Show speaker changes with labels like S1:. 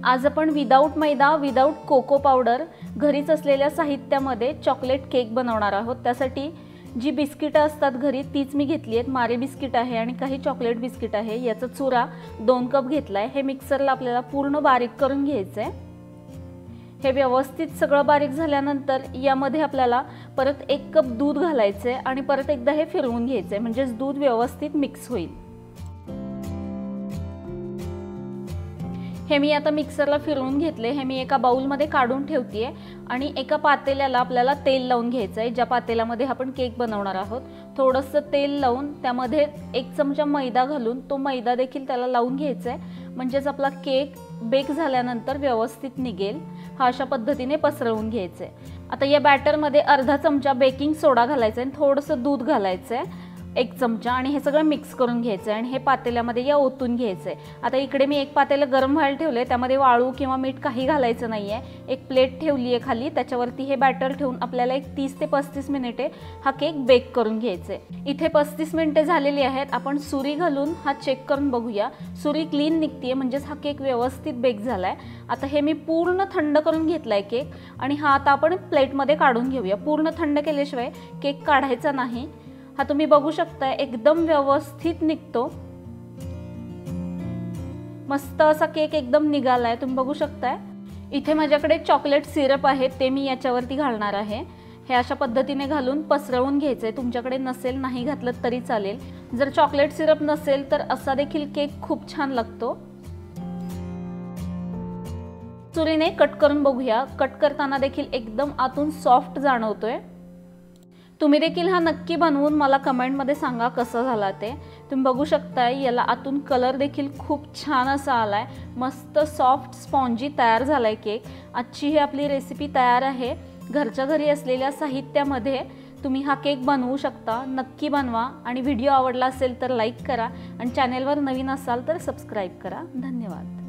S1: आज आपण विदाऊट मैदा विदाऊट कोको पावडर घरीच असलेल्या साहित्यामध्ये चॉकलेट केक बनवणार आहोत। त्यासाठी जी बिस्किट असतात घरी तीच मी घेतली आहेत। मारी बिस्किट आहे आणि काही चॉकलेट बिस्किट आहे। याचा चुरा 2 कप घेतलाय। हे मिक्सरला आपल्याला पूर्ण बारीक करून घ्यायचं आहे। हे व्यवस्थित सगळं बारीक झाल्यानंतर यामध्ये आपल्याला परत 1 कप दूध घालायचे आणि परत एकदा हे फिरवून घ्यायचे म्हणजे दूध व्यवस्थित मिक्स होईल। हे मी आता मिक्सरला फिरवून घेतले। हे मी एका बाउल मध्ये काढून ठेवतेय आणि एका पातेल्याला आपल्याला तेल लावून घ्यायचं आहे। ज्या पातेल्यामध्ये आपण केक बनवणार आहोत थोडंसं तेल लावून त्यामध्ये 1 चमचा मैदा घालून तो मैदा देखील त्याला लावून घ्यायचा आहे म्हणजेच आपला केक बेक झाल्यानंतर व्यवस्थित निघेल। हा अशा पद्धतीने पसरवून घ्यायचं आहे। आता या बॅटर मध्ये अर्धा चमचा बेकिंग सोडा घालायचा आहे, थोडंसं दूध घालायचं आहे 1 चमचा आणि हे सगळं मिक्स करून घ्यायचं आहे आणि हे पातेल्यामध्ये या ओतून घ्यायचं आहे। आता इकडे मी एक पातेलं गरम व्हायला ठेवले, त्यामध्ये वाळू किंवा मीठ काही घालायचं नाहीये। एक प्लेट ठेवली आहे खाली, त्याच्यावरती हे बॅटर ठेवून आपल्याला एक 30 ते 35 मिनिटे हा केक बेक करून घ्यायचा आहे। इथे 35 मिनिटे झालेली आहेत। आपण सुरी घालून हा चेक करून बघूया। सुरी क्लीन निघतेय म्हणजेच हा केक व्यवस्थित बेक झालाय। आता हे मी पूर्ण थंड करून घेतलाय केक आणि हा आता आपण प्लेटमध्ये काढून घेऊया। पूर्ण थंड केल्याशिवाय केक काढायचा नाही। हा तुम्ही बघू शकता एकदम व्यवस्थित निघतो। मस्त असा केक एकदम निघालाय, तुम्ही बघू शकता। इथे माझ्याकडे चॉकलेट सिरप आहे ते मी याच्यावरती घालणार आहे। हे अशा पद्धतीने घालून पसरवून घ्यायचंय। तुमच्याकडे नसेल नाही घातलं तरी चालेल। जर चॉकलेट सिरप नसेल तर असा देखील केक खूप छान लागतो। सुरीने कट करून बघूया। कट करताना देखील एकदम आतून सॉफ्ट जाणवतोय। तुम्ही देखील हा नक्की बनवून मला कमेंट मध्ये सांगा कसा झाला ते। तुम्ही बघू शकता याला आतून कलर देखील खूप छान असा आलाय। मस्त सॉफ्ट स्पॉन्जी तयार झालाय केक। आजची ही आपली रेसिपी तयार आहे। घरच्या घरी असलेल्या साहित्यामध्ये तुम्ही हा केक बनवू शकता। नक्की बनवा आणि व्हिडिओ आवडला असेल तर लाईक करा आणि चॅनेलवर नवीन असाल तर सबस्क्राइब करा। धन्यवाद।